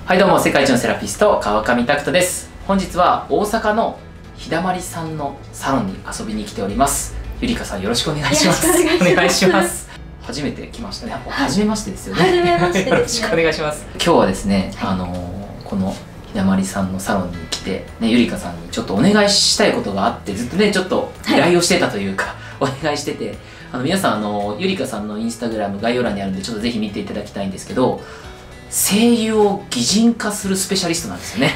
はいどうも、世界一のセラピスト川上拓人です。本日は大阪の日だまりさんのサロンに遊びに来ております。ゆりかさん、よろしくお願いします。お願いします。初めて来ましたね。初めましてですよね。 初めましてですね。 よろしくお願いします。今日はですね、この日だまりさんのサロンに来て、ね、ゆりかさんにちょっとお願いしたいことがあって、ずっとねちょっと依頼をしてたというか、お願いしてて、皆さんゆりかさんのインスタグラム概要欄にあるんで、ちょっとぜひ見ていただきたいんですけど、声優を擬人化するスペシャリストなんですよね。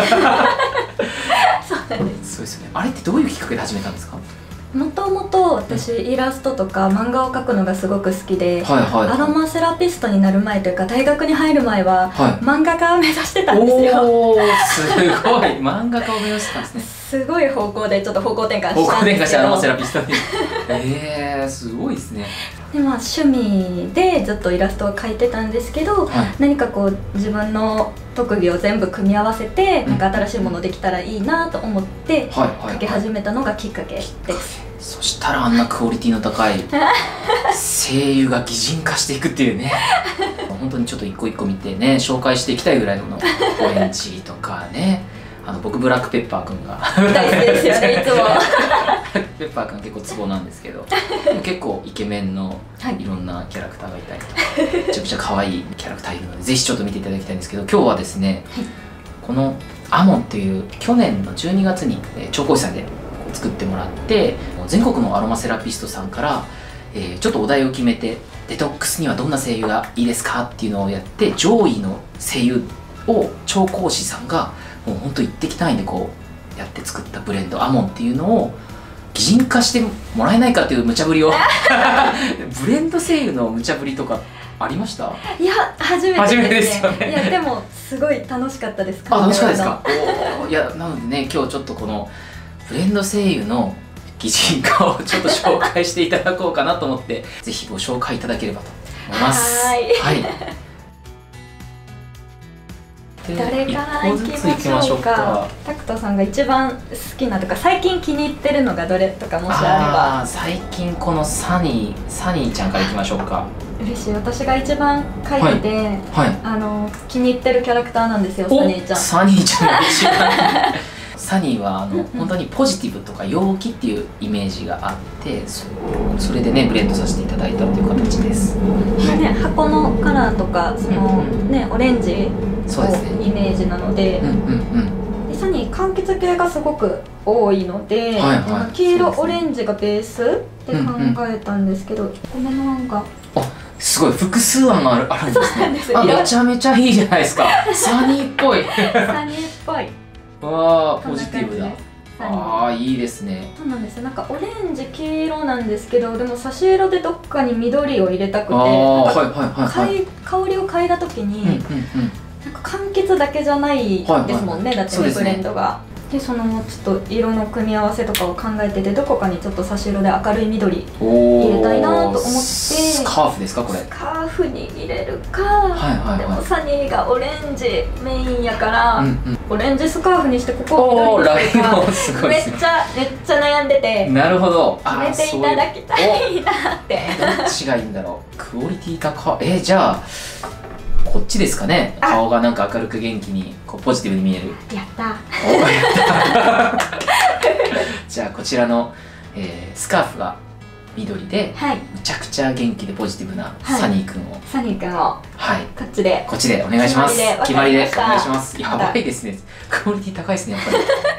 そうなんです。 そうですよね。あれってどういうきっかけで始めたんですか？ もともと私イラストとか漫画を描くのがすごく好きで、アロマセラピストになる前というか大学に入る前は、漫画家を目指してたんですよ。 おー、すごい漫画家を目指してたんですね。 すごい方向でちょっと方向転換したんですけど。 方向転換してアロマセラピストに。すごいですね。 で趣味でずっとイラストを描いてたんですけど、何かこう自分の特技を全部組み合わせて、なんか新しいものできたらいいなと思って描き始めたのがきっかけです。 そしたらあんなクオリティの高い声優が擬人化していくっていうね。本当にちょっと一個一個見てね、紹介していきたいぐらいのオレンジとかね。僕ブラックペッパーくんが大好きですよね、いつも。 ペッパーくん結構ツボなんですけど、結構イケメンのいろんなキャラクターがいたりとか、めちゃくちゃ可愛いキャラクターいるので、ぜひちょっと見ていただきたいんですけど、今日はですね、このアモンっていう去年の12月に調香師さんで作ってもらって、全国のアロマセラピストさんからちょっとお題を決めて、デトックスにはどんな声優がいいですかっていうのをやって、上位の声優を調香師さんがもうほんと一滴単位でこうやって作ったブレンドアモンっていうのを擬人化してもらえないかっていう無茶ぶりをブレンド声優の無茶ぶりとかありました？ いや、初めてですね。いや、でもすごい楽しかったです。 楽しかったですか？いや、なのでね、今日ちょっとこのブレンド声優の擬人化をちょっと紹介していただこうかなと思ってぜひご紹介いただければと思います。はい。 誰から行きましょうか。タクトさんが一番好きなとか最近気に入ってるのがどれとかもしあれば。 最近このサニーちゃんからいきましょうか。 嬉しい。私が一番描いてて、気に入ってるキャラクターなんですよ、サニーちゃん。 サニーちゃんが一番サニーは本当にポジティブとか陽気っていうイメージがあって、それでねブレンドさせていただいたという形です。 箱のカラーとかそのねオレンジのイメージなので、サニー柑橘系がすごく多いので、黄色オレンジがベースで考えたんですけど、米の案がすごい複数案があるんですね。めちゃめちゃいいじゃないですか。サニーっぽい。 サニーっぽい。 わあ、ポジティブだ。ああ、いいですね。 そうなんですよ。なんかオレンジ黄色なんですけど、でも差し色でどっかに緑を入れたくて、香りを嗅いだ時になんか柑橘だけじゃないですもんね。だってね、ブレンドが。でちょっと色の組み合わせとかを考えてて、どこかにちょっと差し色で明るい緑入れたいなと思って。 スカーフですか、これ？ スカーフに入れるか、でもサニーがオレンジメインやから、オレンジスカーフにしてここを緑にするか、めっちゃ悩んでて。 なるほど。 決めていただきたいなって。 どっちがいいんだろう。クオリティ高い。じゃあこっちですかね。顔がなんか明るく元気にこうポジティブに見える。 やった。 じゃあこちらの、スカーフが緑で、むちゃくちゃ元気でポジティブなサニーくんを、こっちでお願いします。決まりでお願いします。やばいですね。クオリティ高いですね、やっぱ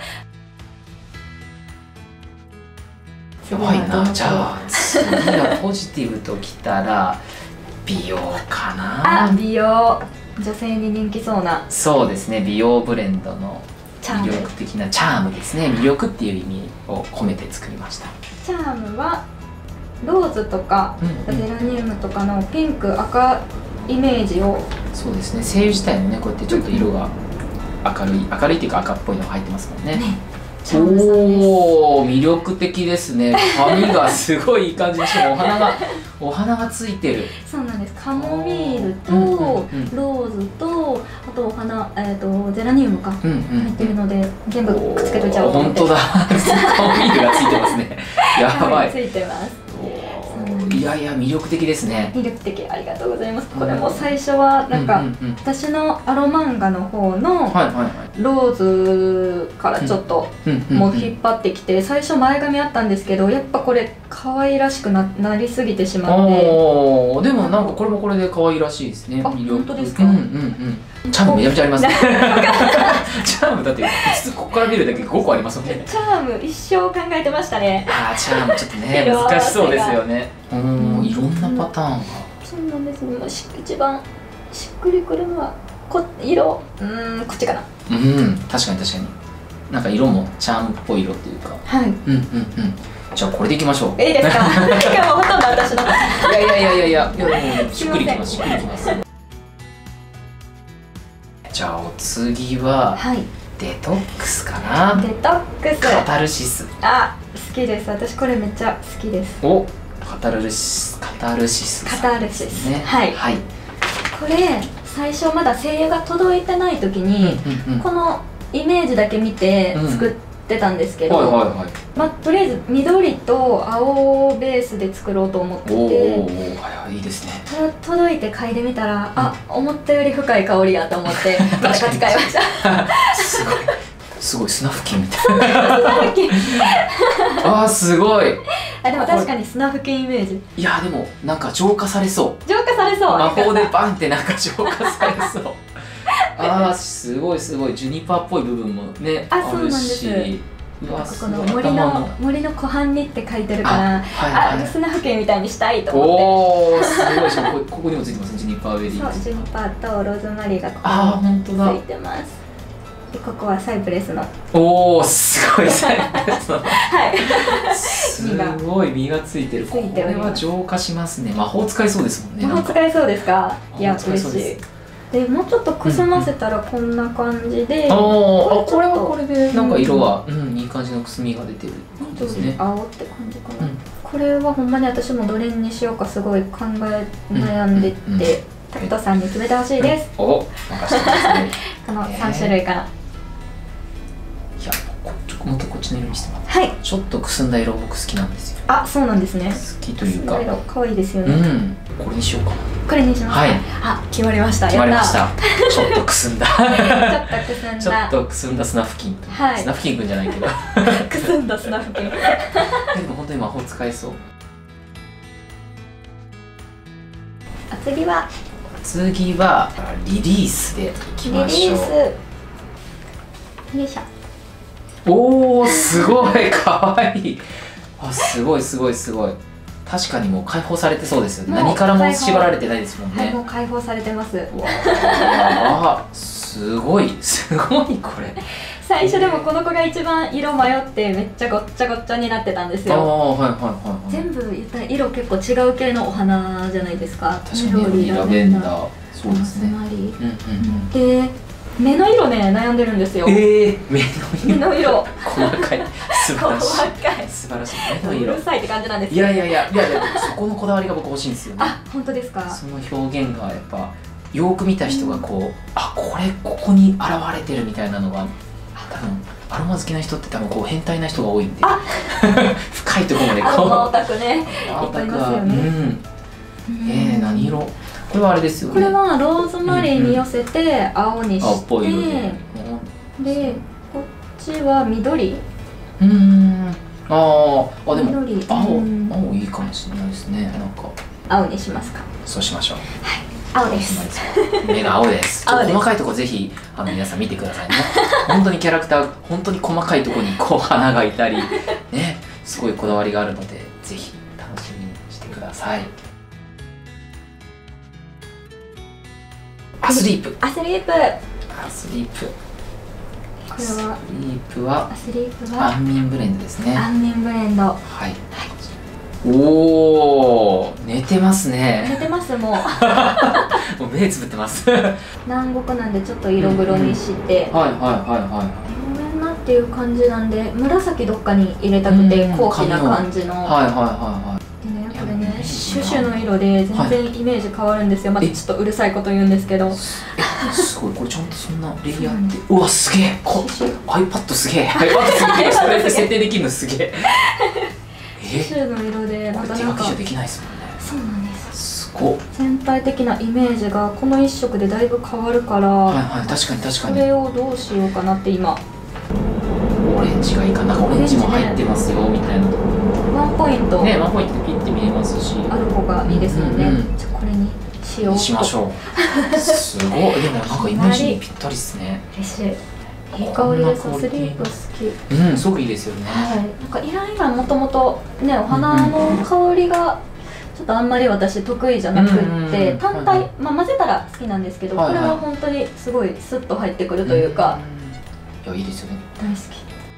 り。やばいな。じゃあ次がポジティブときたら美容かな。 美容、女性に人気そうな。 そうですね、美容ブレンドの魅力的なチャームですね。魅力っていう意味を込めて作りました。 チャームはローズとかゼラニウムとかのピンク赤イメージを。そうですね、 精油自体もね、こうやってちょっと色が明るいっていうか赤っぽいのが入ってますもんね。おお、魅力的ですね。髪がすごいいい感じにして、お花がついてる。 そうなんです。カモミールとローズと、あとお花、ゼラニウムか入ってるので、全部くっつけといちゃおうと思って。 本当だ。カモミールがついてますね。やばい。 ついてます。 いやいや魅力的ですね。 魅力的、ありがとうございます。これも最初はなんか私のアロ漫画の方のローズからちょっともう引っ張ってきて、最初前髪あったんですけど、やっぱこれ可愛らしく なりすぎてしまって。 でもなんかこれもこれで可愛らしいですね。 魅力。本当ですか？ チャームめちゃめちゃありますね。チャームだって普通ここから見るだけ5個ありますもんね。 チャーム一生考えてましたね。 ああ、チャームちょっとね難しそうですよね。いろんなパターンが。 そうなんですね。一番しっくりくるのは色、こっちかな。 確かに確かに。なんか色もチャームっぽい色っていうか。 はい。 じゃあこれでいきましょう。 いいですか？今日もほとんど私の。 いやしっくりきます、しっくりきます。じゃあお次はデトックスかな。 デトックス。 カタルシス。 あ、好きです。私これめっちゃ好きです。 お、カタルシス。カタルシスね。はい。これ最初まだ声優が届いてない時にこのイメージだけ見て作ってたんですけど、とりあえず緑と青ベースで作ろうと思ってて、 いいですね。 届いて嗅いでみたら、あ、思ったより深い香りやと思ってまた使いました。 すごい砂吹きみたいな。あ、すごい。 でも確かに砂吹きイメージ。 いやでもなんか浄化されそう。 浄化されそう。 魔法でバンってなんか浄化されそう。ああ、すごいすごい。ジュニパーっぽい部分もねあるし。 この森の湖畔にって書いてるから、砂吹きみたいにしたいと思って。 おお、すごい。ここにもついてますね、ジュニパーベリー。 そう、ジュニパーとローズマリーがここについてます。でここはサイプレスの。 おお、すごいサイプレスの。 はい。 すごい実がついてる。これは浄化しますね。魔法使いそうですもんね。 魔法使いそうですか？いや、嬉しい。でもうちょっとくすませたらこんな感じで、 これはこれでなんか色はいい感じのくすみが出てる感じですね。 青って感じかな。これはほんまに私もどれにしようかすごい考え悩んでて、タクトさんに決めてほしいです。 お、任せてますね。 この3種類から。 いや、もう一回こっちの色にしてもらって。 はい。 ちょっとくすんだ色僕好きなんですよ。 あ、そうなんですね。 好きというか。 可愛いですよね。 これにしようかな。 これにします。 はい。 あ、決まりました。 決まりました。ちょっとくすんだ。 ちょっとくすんだ砂付近。砂付近くんじゃないけど。 くすんだ砂付近。 でも本当に魔法使えそう。次はリリースでいきましょう。 よいしょ。 おお、すごい可愛い。あ、すごい。確かにもう解放されてそうですよね。何からも縛られてないですもんね。 はい、もう解放されてます。 わあ、すごいこれ。 最初でもこの子が一番色迷ってめっちゃごっちゃになってたんですよ。全部言ったら色結構違う系のお花じゃないですか。 確かにラベンダー、そうですね。 で、目の色ね悩んでるんですよ。目の色細かい、素晴らしい。目の色うるさいって感じなんですけど、いやそこのこだわりが僕欲しいんですよね。 あ、本当ですか？ その表現がやっぱよく見た人がここに現れてるみたいなのが、多分アロマ好きな人って多分変態な人が多いんで、深いところまでアロマオタクね、いっぱいいますよね。 何色？これはあれですよね。 これはローズマリーに寄せて青にして、 青っぽい色でこっちは緑。 でも青いいかもしれないですね。なんか青にしますか？ そうしましょう。 はい、青です。 目が青です。細かいところぜひ皆さん見てくださいね。本当にキャラクター本当に細かいところに花がいたりね、すごいこだわりがあるのでぜひ楽しみにしてください。アスリープ。これは安眠ブレンドですね。 安眠ブレンド。 はい。おお、寝てますね。 寝てますもう。 もう目つぶってます。 南国なんでちょっと色黒にして。ごめんなっていう感じなんで、紫どっかに入れたくて高貴な感じの。でね、これね、シュシュの色で全然イメージ変わるんですよ。またちょっとうるさいこと言うんですけど。 すごい、これちゃんとそんなレイヤーって。うわ、すげえ。iPad すげえ。iPad それで設定できるのすげえ。 シュシュの色でまたなんか手書きじゃできないですもんね。 すごっ。 全体的なイメージがこの1色でだいぶ変わるから、 はいはい、確かに確かに。 これをどうしようかなって今。 オレンジがいいかな。オレンジも入ってますよみたいな。 ワンポイントね、ワンポイントでピッて見えますし、 ある方がいいですもんね。じゃあこれにしよう。 しましょう。すごい。でもなんかイメージにぴったりですね。 嬉しい。いい香りです。スリープ好き。 うん、すごくいいですよね。 はい。なんかイランイランもともとね、お花の香りがちょっとあんまり私得意じゃなくって、単体、まあ混ぜたら好きなんですけど、これは本当にすごいスッと入ってくるというか。 いや、いいですよね。 大好き。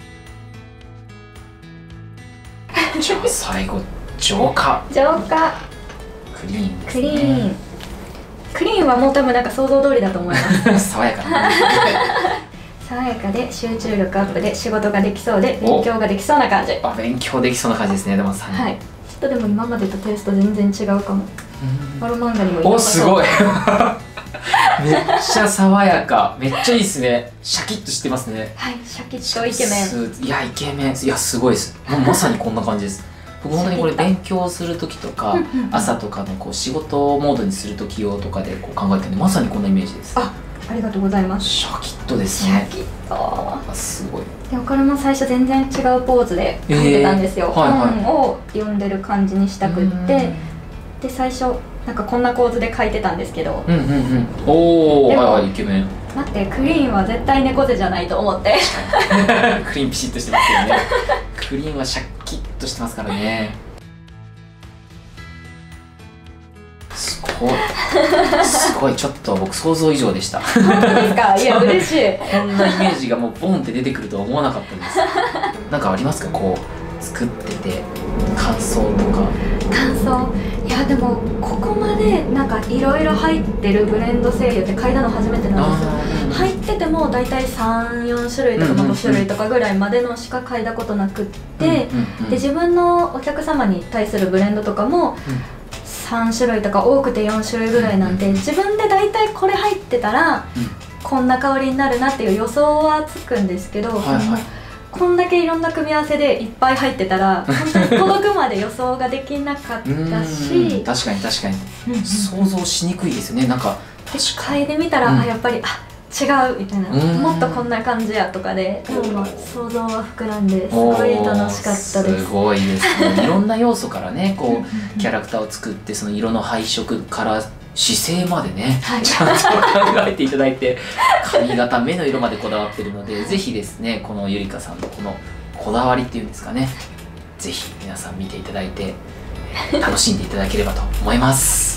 じゃあ最後、浄化。 浄化。 クリーンですね。 クリーン。クリーンはもう多分なんか想像通りだと思います。 爽やかな。 爽やかで集中力アップで仕事ができそうで勉強ができそうな感じ。 あ、勉強できそうな感じですね。でもはい。ちょっとでも今までとテイスト全然違うかも。マロマンガにもいい。 お、すごい。めっちゃ爽やか。めっちゃいいですね。シャキッとしてますね。 はい、シャキッとイケメン。 いや、イケメン。いや、すごいです。もうまさにこんな感じです。僕本当にこれ勉強する時とか朝とかのこう仕事モードにする時用とかでこう考えてるんで、まさにこんなイメージです。 ありがとうございます。 シャキッとですね。 シャキッと。 すごい。 でもこれも最初全然違うポーズで書いてたんですよ。本を読んでる感じにしたくって、で最初なんかこんな構図で書いてたんですけど。 おお、はいはい、イケメン。 待って、クリーンは絶対猫背じゃないと思って。 クリーンピシッとしてますよね。クリーンはシャキッとしてますからね。すごい。すごい、ちょっと僕想像以上でした。 本当ですか？いや、嬉しい。 こんなイメージがもうボンって出てくるとは思わなかったんです。なんかありますか、こう作ってて感想とか。 感想、いやでもここまでなんかいろいろ入ってるブレンド精油って嗅いだの初めてなんですよ。入ってても大体3、4種類とか5種類とかぐらいまでのしか嗅いだことなくって、で自分のお客様に対するブレンドとかも3種類とか多くて4種類ぐらいなんで、自分で大体これ入ってたらこんな香りになるなっていう予想はつくんですけど、こんだけいろんな組み合わせでいっぱい入ってたら本当に届くまで予想ができなかったし、 確かに確かに想像しにくいですよね。なんか嗅いでみたら、やっぱり違うみたいな、もっとこんな感じやとかで、想像は膨らんですごい楽しかったです。 すごいですね。いろんな要素からね、こうキャラクターを作って、その色の配色から姿勢までね、ちゃんと考えていただいて、髪型、目の色までこだわってるので、ぜひですね、このゆりかさんのこのこだわりっていうんですかね、ぜひ皆さん見ていただいて楽しんでいただければと思います。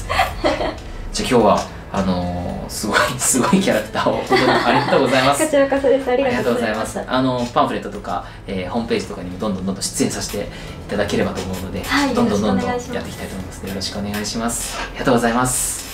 じゃあ今日はすごいキャラクターを本当にありがとうございます。 こちらこそです。ありがとうございます。 パンフレットとか、ホームページとかにもどんどん出演させていただければと思うので、どんどんやっていきたいと思いますので、よろしくお願いします。ありがとうございます。